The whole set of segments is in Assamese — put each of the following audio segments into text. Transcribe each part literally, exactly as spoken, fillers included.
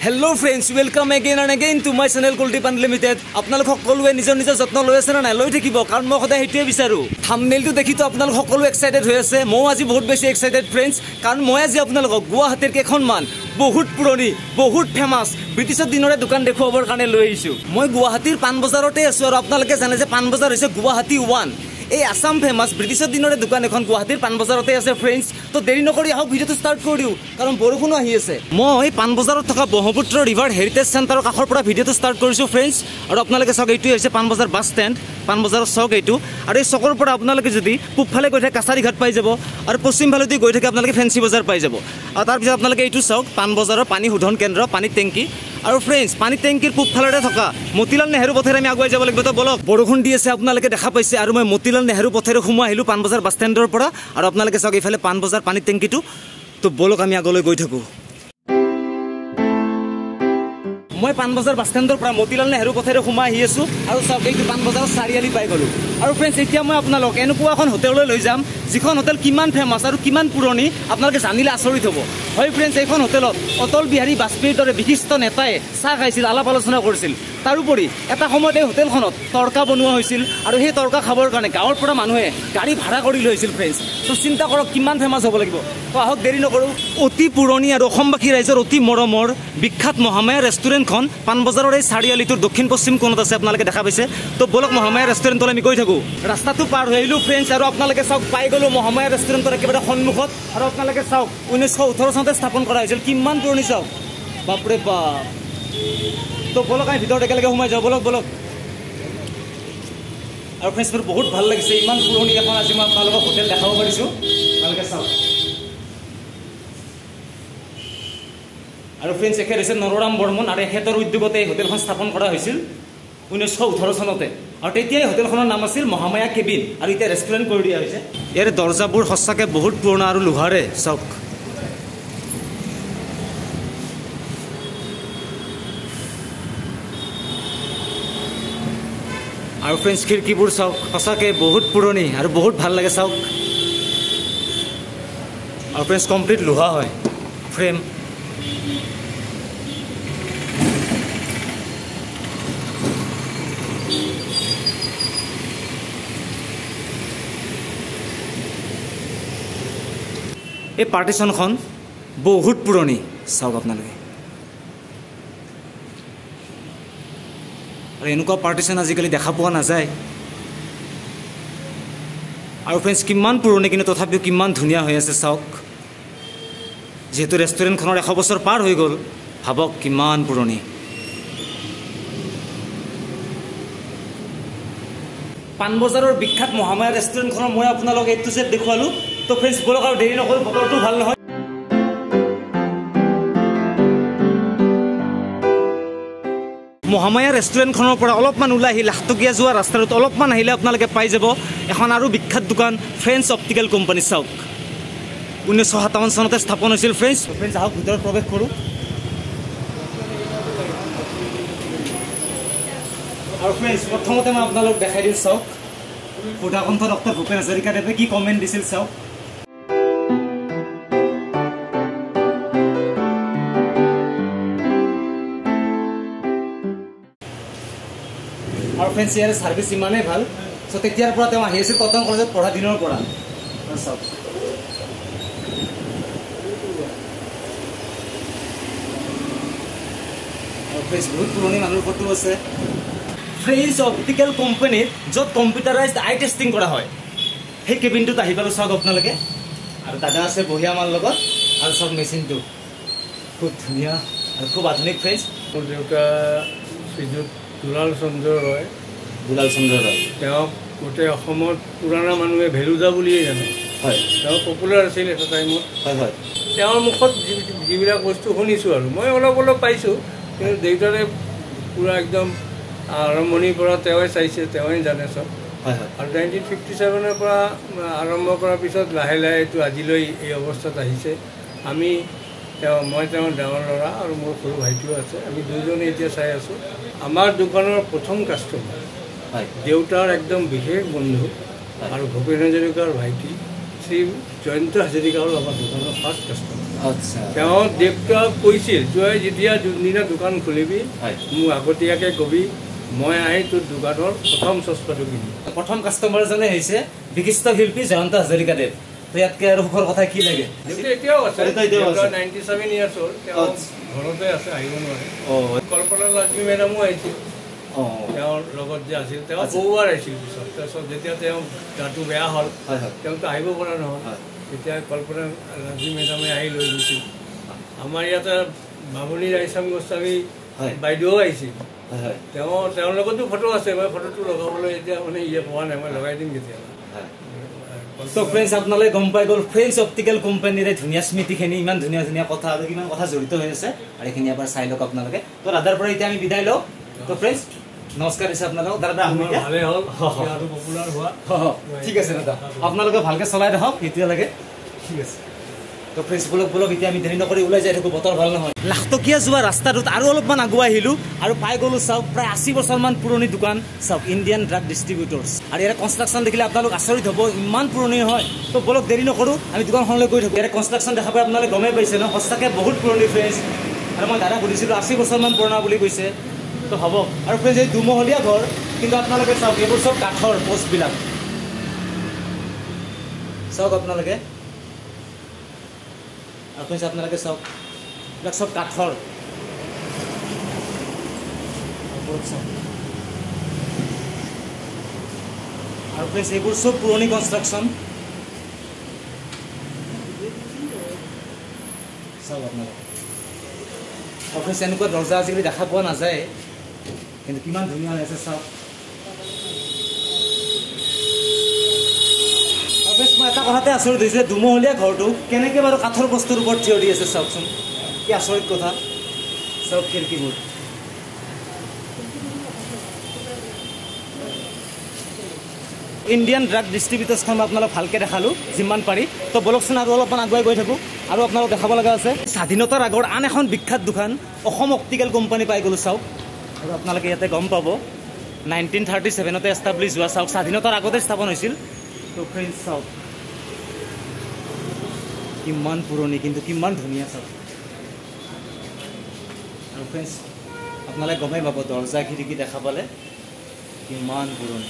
Hello friends, welcome again and again to my channel Kuldeep Unlimited. আপোনালোক সকলোৱে নিজৰ নিজৰ যত্ন লৈ আছে না লৈ থাকিব কাৰণ মই সদায় হেটিয়ে বিচাৰো থাম্বনেইলটো দেখি তো আপোনালোক সকলো এক্সাইটেড হৈ আছে মই আজি বহুত বেছি এক্সাইটেড ফ্ৰেন্ডছ কাৰণ মই আজি আপোনালোক গুৱাহাটীৰ কেখনমান বহুত পুৰণি বহুত ফেমাস ব্ৰিটিছৰ দিনৰে দোকান দেখুৱাবৰ কাৰণে লৈ আহিছো মই গুৱাহাটীৰ পান বজাৰতে আছো আৰু আপোনালোকে জানে যে পান বজাৰ হৈছে গুৱাহাটী ওৱান এই আসাম ফেমাস ব্ৰিটিছৰ দিনৰে দোকান এখন গুৱাহাটীৰ পান বজাৰতে আছে ফ্ৰেন্ডছ তো দেৰি নকৰি আহক ভিডিওটো ষ্টাৰ্ট কৰি দিও কাৰণ বৰষুণ আহি আছে মই পান বজাৰত থকা ব্ৰহ্মপুত্ৰ ৰিভাৰ হেৰিটেজ চেণ্টাৰৰ কাষৰ পৰা ভিডিওটো ষ্টাৰ্ট কৰিছো ফ্ৰেন্ডছ আৰু আপোনালোকে চাওক এইটো হৈছে পান বজাৰ বাছ ষ্টেণ্ড পান বজাৰৰ চক এইটো আৰু এই চকৰ পৰা আপোনালোকে যদি পূবফালে গৈ থাকে কাছাৰী ঘাট পাই যাব আৰু পশ্চিম ফালেদি গৈ থাকে আপোনালোকে ফেন্সি বজাৰ পাই যাব আৰু তাৰ পিছত আপোনালোকে এইটো চাওক পান বজাৰৰ পানী শোধন কেন্দ্ৰ পানী টেংকি আৰু ফ্ৰেন্ডছ পানী টেংকিৰ পূবফালেৰে থকা মতিলাল নেহেৰু পথেৰে আমি আগুৱাই যাব লাগিব তো বলক বৰষুণ দি আছে আপোনালোকে দেখা পাইছে আৰু মই মতিলাল নেহেৰু পথেৰে সোমাই আহিলো পান বজাৰ বাছ ষ্টেণ্ডৰ পৰা আৰু আপোনালোকে চাওক এইফালে পান বজাৰ পানী টেংকিটো তো বলক আমি আগলৈ গৈ থাকো মই পান বজাৰ বাছ ষ্টেণ্ডৰ পৰা মতিলাল নেহেৰু পথেৰে সোমাই আহি আছো আৰু চাওক এইটো পান বজাৰৰ চাৰিআলি পাই গলো আৰু ফ্ৰেন্ডছ এতিয়া মই আপোনালোক এনেকুৱা এখন হোটেললৈ লৈ যাম যিখন হোটেল কিমান ফেমাছ আৰু কিমান পুৰণি আপোনালোকে জানিলে আচৰিত হ'ব হয় ফ্ৰেন্ডছ এইখন হোটেলত অটল বিহাৰী বাজপেয়ীৰ দৰে বিশিষ্ট নেতাই চাহ খাইছিল আলাপ আলোচনা কৰিছিল তাৰোপৰি এটা সময়ত এই হোটেলখনত তৰকা বনোৱা হৈছিল আৰু সেই তৰকা খাবৰ কাৰণে গাঁৱৰ পৰা মানুহে গাড়ী ভাড়া কৰি লৈছিল ফ্ৰেন্ডছ তো চিন্তা কৰক কিমান ফেমাছ হ'ব লাগিব তো আহক দেৰি নকৰোঁ অতি পুৰণি আৰু অসমবাসী ৰাইজৰ অতি মৰমৰ বিখ্যাত মহামায়া ৰেষ্টুৰেণ্টখন পান বজাৰৰ এই চাৰিআলিটোৰ দক্ষিণ পশ্চিম কোণত আছে আপোনালোকে দেখা পাইছে তো বলক মহামায়া ৰেষ্টুৰেণ্টলৈ আমি গৈ থাকোঁ ৰাস্তাটো পাৰ হৈ আহিলোঁ ফ্ৰেন্ডছ আৰু আপোনালোকে চাওক পাই গ'লোঁ মহামায়া ৰেষ্টুৰেণ্টৰ একেবাৰে সন্মুখত আৰু আপোনালোকে চাওক ঊনৈছশ ওঠৰ চনতে স্থাপন কৰা হৈছিল কিমান পুৰণি চাওক বাপৰে বাপ তো বলক আমি ভিতৰত একেলগে সোমাই যাওঁ বলক বলক আৰু ফ্ৰেন্ডছ মোৰ বহুত ভাল লাগিছে ইমান পুৰণি এখন আজি মই আপোনালোকক হোটেল দেখাব পাৰিছোঁ আপোনালোকে চাওক আৰু ফ্ৰেন্ডছ এখেত হৈছে নৰৰাম বৰ্মন আৰু এখেতৰ উদ্যোগতে এই হোটেলখন স্থাপন কৰা হৈছিল ঊনৈছশ ওঠৰ চনতে আৰু তেতিয়াই হোটেলখনৰ নাম আছিল মহামায়া কেবিন আৰু এতিয়া ৰেষ্টুৰেণ্ট কৰি দিয়া হৈছে ইয়াৰ দৰ্জাবোৰ সঁচাকৈ বহুত পুৰণা আৰু লোহাৰে চাওক আৰু ফ্ৰেন্ডছ খিৰিকীবোৰ চাওক সঁচাকৈ বহুত পুৰণি আৰু বহুত ভাল লাগে চাওক আৰু ফ্ৰেন্ডছ কমপ্লিট লোহা হয় ফ্ৰেম এই পাৰ্টিশ্যনখন বহুত পুৰণি চাওক আপোনালোকে আৰু এনেকুৱা পাৰ্টিশ্যন আজিকালি দেখা পোৱা নাযায় আৰু ফ্ৰেন্ডছ কিমান পুৰণি কিন্তু তথাপিও কিমান ধুনীয়া হৈ আছে চাওক যিহেতু ৰেষ্টুৰেণ্টখনৰ এশ বছৰ পাৰ হৈ গ'ল ভাবক কিমান পুৰণি পান বজাৰৰ বিখ্যাত মহামায়া ৰেষ্টুৰেণ্টখনৰ মই আপোনালোক এইটো যে দেখুৱালোঁ তো ফ্ৰেন্ডছ বলক আৰু দেৰি নকৰোঁ বতৰটো ভাল নহয় মহামায়া ৰেষ্টুৰেণ্টখনৰ পৰা অলপমান ওলাই আহি লাখটকীয়া যোৱা ৰাস্তাটোত অলপমান আহিলে আপোনালোকে পাই যাব এখন আৰু বিখ্যাত দোকান ফ্ৰেন্স অপ্টিকেল কোম্পানী চাওক ঊনৈছশ সাতাৱন্ন চনতে স্থাপন হৈছিল ফ্ৰেন্স ফ্ৰেন্স আহক ভিতৰত প্ৰৱেশ কৰোঁ আৰু ফ্ৰেন্স প্ৰথমতে মই আপোনালোক দেখাই দিওঁ চাওক সুধাকণ্ঠ ডক্টৰ ভূপেন হাজৰিকাদেৱে কি কমেণ্ট দিছিল চাওক আৰু ফ্ৰেন্স ইয়াৰ ছাৰ্ভিচ ইমানেই ভাল চ' তেতিয়াৰ পৰা তেওঁ আহি আছিল কটন কলেজত পঢ়া দিনৰ পৰা চাওক আৰু ফ্ৰেন্স বহুত পুৰণি মানুহৰ ফটো আছে ফ্ৰেন্স অপ্টিকেল কোম্পানীত য'ত কম্পিউটাৰাইজড আই টেষ্টিং কৰা হয় সেই কেবিনটোত আহি পালোঁ চাওক আপোনালোকে আৰু দাদা আছে বঢ়িয়া আমাৰ লগত আৰু চাওক মেচিনটো খুব ধুনীয়া আৰু খুব আধুনিক ফ্ৰেন্স মোৰ দেউতা শ্ৰীযুত দুলাল চন্দ্ৰ ৰয় দুলাল চন্দ্ৰ ৰয় তেওঁ গোটেই অসমত পুৰণা মানুহে ভেলুদা বুলিয়েই জানে হয় তেওঁ পপুলাৰ আছিল এটা টাইমত হয় হয় তেওঁৰ মুখত যিবিলাক বস্তু শুনিছোঁ আৰু মই অলপ অলপ পাইছোঁ কিন্তু দেউতাৰে পূৰা একদম আৰম্ভণিৰ পৰা তেওঁৱে চাইছে তেওঁৱে জানে চব হয় হয় আৰু নাইনটিন ফিফটি ছেভেনৰ পৰা আৰম্ভ কৰাৰ পিছত লাহে লাহে এইটো আজিলৈ এই অৱস্থাত আহিছে আমি তেওঁ মই তেওঁৰ ডাঙৰ ল'ৰা আৰু মোৰ সৰু ভাইটিও আছে আমি দুয়োজনে এতিয়া চাই আছোঁ আমাৰ দোকানৰ প্ৰথম কাষ্টমাৰ হয় দেউতাৰ একদম বিশেষ বন্ধু আৰু ভূপেন হাজৰিকাৰ ভাইটি শ্ৰী জয়ন্ত হাজৰিকাও আমাৰ দোকানৰ ফাৰ্ষ্ট কাষ্টমাৰ আচ্ছা তেওঁ দেউতাক কৈছিল তই যেতিয়া যোনদিনা দোকান খুলিবি মোক আগতীয়াকৈ কবি মই আহি তোৰ দোকানৰ প্ৰথম চচপাটো কিনিম প্ৰথম কাষ্টমাৰজনে হৈছে বিশিষ্ট শিল্পী জয়ন্ত হাজৰিকা দেৱ তো ইয়াতকৈ আৰু সুখৰ কথা কি লাগে এতিয়াও আছে নাইণ্টি ছেভেন ইয়াৰ্ছ হ'ল তেওঁ ঘৰতে আছে আহিব নোৱাৰে কল্পনা লক্ষ্মী মেডামো আহিছিল তেওঁৰ লগত যে আছিল তেওঁ বহুবাৰ আহিছিল পিছত তাৰপিছত যেতিয়া তেওঁ গাটো বেয়া হ'ল তেওঁতো আহিব পৰা নহ'ল তেতিয়া কল্পনা লক্ষ্মী মেডামে আহি লৈ গৈছিল আমাৰ ইয়াতে বামুণী ৰাইচাম গোস্বামী বাইদেউ আহিছিল তেওঁ তেওঁৰ লগতো ফটো আছে মই ফটোটো লগাবলৈ এতিয়া মানে ইয়ে পোৱা নাই মই লগাই দিম কেতিয়াবা তো ফ্ৰেণ্ডছ আপোনালোকে গম পাই গ'ল ফ্ৰেণ্ডছ অপ্টিকেল কোম্পানীৰে ধুনীয়া স্মৃতিখিনি ইমান ধুনীয়া ধুনীয়া কথা আৰু কিমান কথা জড়িত হৈ আছে আৰু এইখিনি এবাৰ চাই লওক আপোনালোকে তো দাদাৰ পৰা এতিয়া আমি বিদায় লওঁ তো ফ্ৰেণ্ডছ নমস্কাৰ দিছে আপোনালোকক দাদা ভালে হ'ল আৰু পপুলাৰ হোৱা ঠিক আছে দাদা আপোনালোকে ভালকৈ চলাই ৰাখক এতিয়ালৈকে ঠিক আছে তো ফ্ৰেণ্ডছ বলক বলক এতিয়া আমি দেৰি নকৰি ওলাই যাই থাকোঁ বতৰ ভাল নহয় লাখটকীয়া যোৱা ৰাস্তাটোত আৰু অলপমান আগুৱাই আহিলোঁ আৰু পাই গ'লোঁ চাওক প্ৰায় আশী বছৰমান পুৰণি দোকান চাওক ইণ্ডিয়ান ড্ৰাগ ডিষ্ট্ৰিবিউটৰ্ছ আৰু ইয়াৰ কনষ্ট্ৰাকশ্যন দেখিলে আপোনালোক আচৰিত হ'ব ইমান পুৰণি হয় তো বলক দেৰি নকৰোঁ আমি দোকানখনলৈ গৈ থাকোঁ ইয়াৰ কনষ্ট্ৰাকশ্যন দেখা পাই আপোনালোকে গমেই পাইছে ন সঁচাকৈ বহুত পুৰণি ফ্ৰেণ্ডছ আৰু মই দাদা সুধিছিলোঁ আশী বছৰমান পুৰণা বুলি কৈছে তো হ'ব আৰু ফ্ৰেণ্ডছ এই দুমহলীয়া ঘৰ কিন্তু আপোনালোকে চাওক এইবোৰ চব কাঠৰ পষ্টবিলাক চাওক আপোনালোকে আৰু ফ্ৰেণ্ডছ আপোনালোকে চাওক এইবিলাক চব কাঠৰ আৰু ফ্ৰেণ্ডছ এইবোৰ চব পুৰণি কনষ্ট্ৰাকশ্যন চাওক আপোনালোকে আৰু ফ্ৰেণ্ডছ এনেকুৱা দৰ্জা আজিকালি দেখা পোৱা নাযায় কিন্তু কিমান ধুনীয়া হৈ আছে চাওক মই এটা কথাতে আচৰিত হৈছে দুমহলীয়া ঘৰটো কেনেকৈ বাৰু কাঠৰ বস্তুৰ ওপৰত থিয় দি আছে চাওকচোন কি আচৰিত কথা চাওক খিৰিকীবোৰ ইণ্ডিয়ান ড্ৰাগ ডিষ্ট্ৰিবিউটৰ্ছখন মই আপোনালোক ভালকৈ দেখালোঁ যিমান পাৰি তো বলকচোন আৰু অলপমান আগুৱাই গৈ থাকোঁ আৰু আপোনালোক দেখাব লগা আছে স্বাধীনতাৰ আগৰ আন এখন বিখ্যাত দোকান অসম অপ্টিকেল কোম্পানী পাই গ'লোঁ চাওক আৰু আপোনালোকে ইয়াতে গম পাব নাইনটিন থাৰ্টি ছেভেনতে এষ্টাব্লিছ হোৱা চাওক স্বাধীনতাৰ আগতে স্থাপন হৈছিল তো ফ্ৰেণ্ডছ চাওক কিমান পুৰণি কিন্তু কিমান ধুনীয়া চাওক আৰু ফ্ৰেণ্ডছ আপোনালোকে গমেই পাব দৰ্জা খিৰিকী দেখা পালে কিমান পুৰণি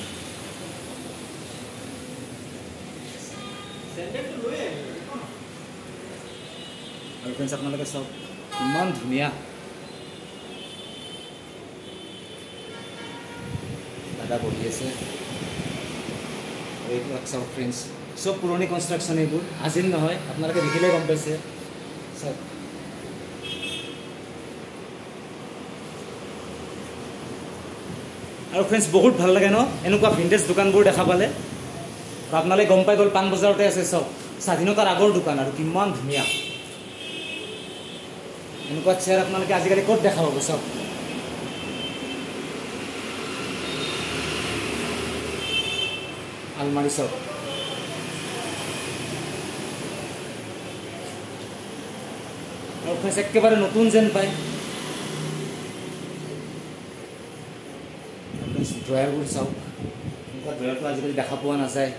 আৰু ফ্ৰেণ্ডছ আপোনালোকে চাওক ইমান ধুনীয়া দাদা বহি আছে এইবিলাক চাওক ফ্ৰেণ্ডছ চব পুৰণি কনষ্ট্ৰাকশ্যন এইবোৰ আজিৰ নহয় আপোনালোকে দেখিলে গম পাইছে চাওক আৰু ফ্ৰেণ্ডছ বহুত ভাল লাগে ন এনেকুৱা ভিণ্টেজ দোকানবোৰ দেখা পালে আৰু আপোনালোকে গম পাই গ'ল পাণ বজাৰতে আছে চাওক স্বাধীনতাৰ আগৰ দোকান আৰু কিমান ধুনীয়া এনেকুৱা চেয়াৰ আপোনালোকে আজিকালি ক'ত দেখা পাব চাওক আলমাৰি চাওক আৰু ফ্ৰেণ্ডছ একেবাৰে নতুন যেন পায় ড্ৰয়াৰবোৰ চাওক এনেকুৱা ড্ৰয়াৰটো আজিকালি দেখা পোৱা নাযায়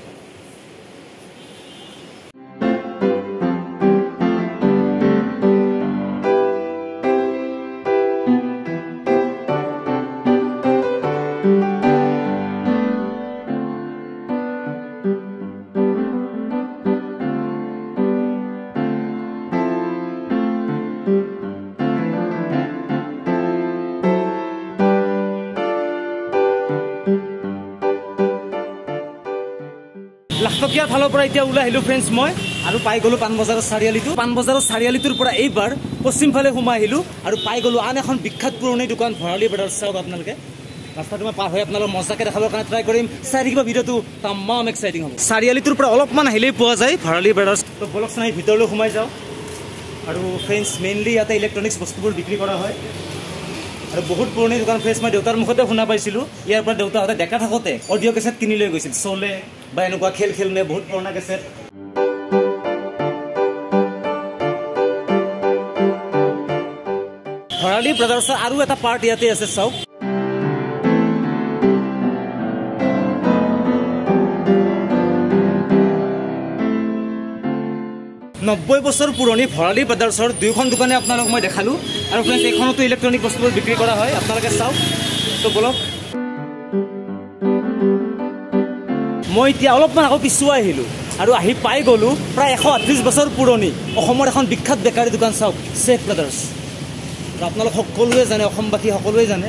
লাখটকীয়াৰ ফালৰ পৰা এতিয়া ওলাই আহিলোঁ ফ্ৰেণ্ডছ মই আৰু পাই গ'লোঁ পাণবজাৰৰ চাৰিআলিটো পাণবজাৰৰ চাৰিআলিটোৰ পৰা এইবাৰ পশ্চিমফালে সোমাই আহিলোঁ আৰু পাই গ'লোঁ আন এখন বিখ্যাত পুৰণি দোকান ভৰালী ব্ৰাদাৰ্ছ চাওক আপোনালোকে ৰাস্তাটো মই পাৰ হৈ আপোনালোক মজাকৈ দেখাবৰ কাৰণে ট্ৰাই কৰিম চাই থাকিব ভিডিঅ'টো তামাম এক্সাইটিং হ'ব চাৰিআলিটোৰ পৰা অলপমান আহিলেই পোৱা যায় ভৰালী ব্ৰাদাৰ্ছ তো বলকচোন আমি ভিতৰলৈ সোমাই যাওঁ আৰু ফ্ৰেণ্ডছ মেইনলি ইয়াতে ইলেক্ট্ৰনিক্স বস্তুবোৰ বিক্ৰী কৰা হয় আৰু বহুত পুৰণি দোকান ফ্ৰেণ্ডছ মই দেউতাৰ মুখতে শুনা পাইছিলোঁ ইয়াৰ পৰা দেউতাহঁতে ডেকা থাকোঁতে অডিঅ' কেছেট কিনি লৈ গৈছিল চলে বা এনেকুৱা খেল খেলনে বহুত পুৰণা কেছেট ভৰালী ব্ৰাদাৰ্ছৰ আৰু এটা পাৰ্ট ইয়াতে আছে চাওক নব্বৈ বছৰ পুৰণি ভৰালী ব্ৰাদাৰ্ছৰ দুয়োখন দোকানে আপোনালোক মই দেখালোঁ আৰু ফ্ৰেণ্ডছ এইখনতো ইলেক্ট্ৰনিক বস্তুবোৰ বিক্ৰী কৰা হয় আপোনালোকে চাওক তো বলক মই এতিয়া অলপমান আকৌ পিছুৱাই আহিলোঁ আৰু আহি পাই গ'লোঁ প্ৰায় এশ আঠত্ৰিছ বছৰ পুৰণি অসমৰ এখন বিখ্যাত বেকাৰী দোকান চাওক শেখ ব্ৰাদাৰ্ছ আপোনালোক সকলোৱে জানে অসমবাসী সকলোৱে জানে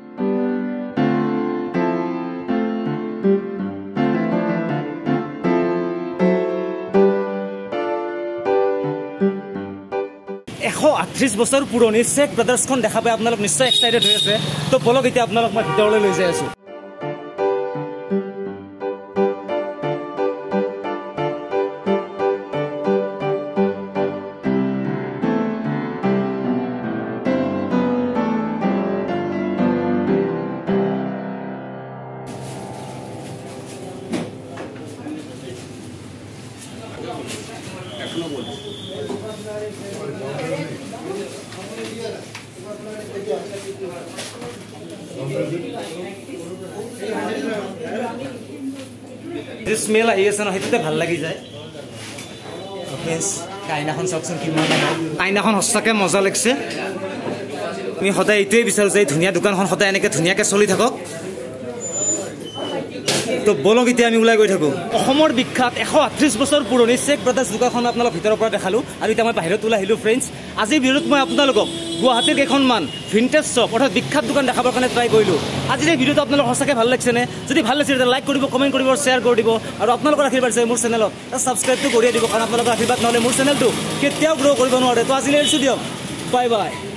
এশ আঠত্ৰিছ বছৰ পুৰণি শেখ ব্ৰাদাৰ্ছখন দেখা পাই আপোনালোক নিশ্চয় এক্সাইটেড হৈ আছে তো বলক এতিয়া আপোনালোক মই ভিতৰলৈ লৈ যাই আছোঁ যে স্মেল আহি আছে ন সেইটোতে ভাল লাগি যায় আইনাখন চাওকচোন কিমান আইনাখন সঁচাকৈ মজা লাগিছে আমি সদায় এইটোৱে বিচাৰোঁ যে ধুনীয়া দোকানখন সদায় এনেকৈ ধুনীয়াকৈ চলি থাকক তো বলক এতিয়া আমি ওলাই গৈ থাকোঁ অসমৰ বিখ্যাত এশ আঠত্ৰিছ বছৰ পুৰণি শেখ ব্ৰাদাৰ্ছ দোকানখন আপোনালোক ভিতৰৰ পৰা দেখালোঁ আৰু এতিয়া মই বাহিৰত ওলাই আহিলোঁ ফ্ৰেণ্ডছ আজিৰ ভিডিঅ'ত মই আপোনালোকক গুৱাহাটীৰ কেইখনমান ভিণ্টেজ শ্বপ অৰ্থাৎ বিখ্যাত দোকান দেখাবৰ কাৰণে ট্ৰাই কৰিলোঁ আজিৰ এই ভিডিঅ'টো আপোনালোক সঁচাকৈ ভাল লাগিছেনে যদি ভাল লাগিছে তেতিয়া লাইক কৰিব কমেণ্ট কৰিব শ্বেয়াৰ কৰি দিব আৰু আপোনালোকৰ আশীৰ্বাদ আছে মোৰ চেনেলত ছাবস্ক্ৰাইবটো কৰিয়ে দিব কাৰণ আপোনালোকৰ আশীৰ্বাদ নহ'লে মোৰ চেনেলটো কেতিয়াও গ্ৰ' কৰিব নোৱাৰে তো আজিলৈ এৰিছোঁ দিয়ক বাই বাই